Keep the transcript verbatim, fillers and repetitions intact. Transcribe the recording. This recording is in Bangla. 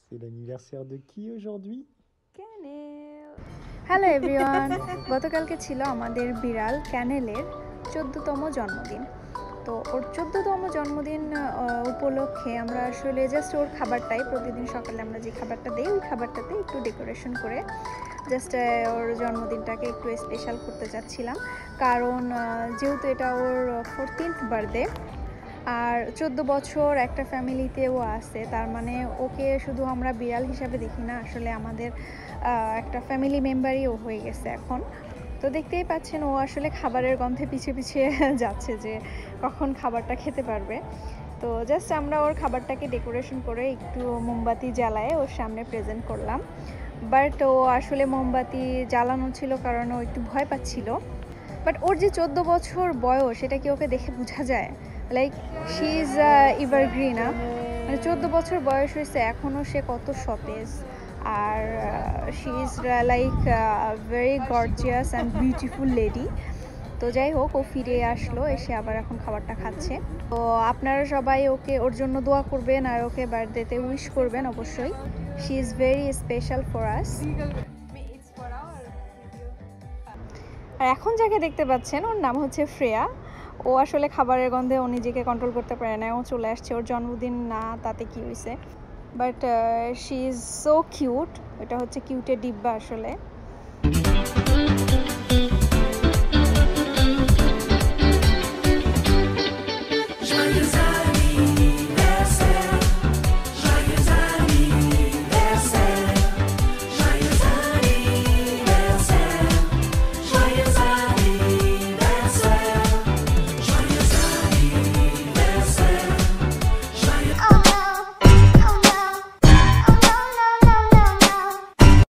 C'est l'anniversaire de qui aujourd'hui? Cannelle. Hello everyone, গতকালকে ছিল আমাদের বিড়াল ক্যানেলের চোদ্দতম জন্মদিন। তো ওর চোদ্দতম জন্মদিন উপলক্ষে আমরা আসলে জাস্ট ওর খাবারটাই প্রতিদিন সকালে আমরা যে খাবারটা দিই ওই খাবারটাতে একটু ডেকোরেশন করে জাস্ট ওর জন্মদিনটাকে একটু স্পেশাল করতে চাচ্ছিলাম, কারণ যেহেতু এটা ওর ফোরটিন্থ বার্থডে আর চোদ্দো বছর একটা ফ্যামিলিতেও আছে, তার মানে ওকে শুধু আমরা বিড়াল হিসাবে দেখি না, আসলে আমাদের একটা ফ্যামিলি মেম্বারই ও হয়ে গেছে এখন। তো দেখতেই পাচ্ছেন ও আসলে খাবারের গন্ধে পিছিয়ে পিছিয়ে যাচ্ছে যে কখন খাবারটা খেতে পারবে। তো জাস্ট আমরা ওর খাবারটাকে ডেকোরেশন করে একটু মোমবাতি জ্বালায় ওর সামনে প্রেজেন্ট করলাম, বাট ও আসলে মোমবাতি জ্বালানো ছিল কারণ ও একটু ভয় পাচ্ছিল। বাট ওর যে চোদ্দো বছর বয়স সেটা কি ওকে দেখে বোঝা যায়? লাইক শি ইজ এভারগ্রিন, মানে চোদ্দো বছর বয়স হয়েছে এখনও সে কত সতেজ, আর she is like very gorgeous and beautiful lady. তো যাই হোক, ও ফিরে আসলো, এসে আবার এখন খাবারটা খাচ্ছে। তো আপনারা সবাই ওকে ওর জন্য দোয়া করবেন আর ওকে বার্থডেতে উইশ করবেন অবশ্যই। She is very special for us. আর এখন যাকে দেখতে পাচ্ছেন ওর নাম হচ্ছে ফ্রেয়া। ও আসলে খাবারের গন্ধে ও নিজেকে কন্ট্রোল করতে পারে না, ও চলে আসছে। ওর জন্মদিন না, তাতে কি হয়েছে, but she is so cute. এটা হচ্ছে কিউটের ডিব্বা আসলে।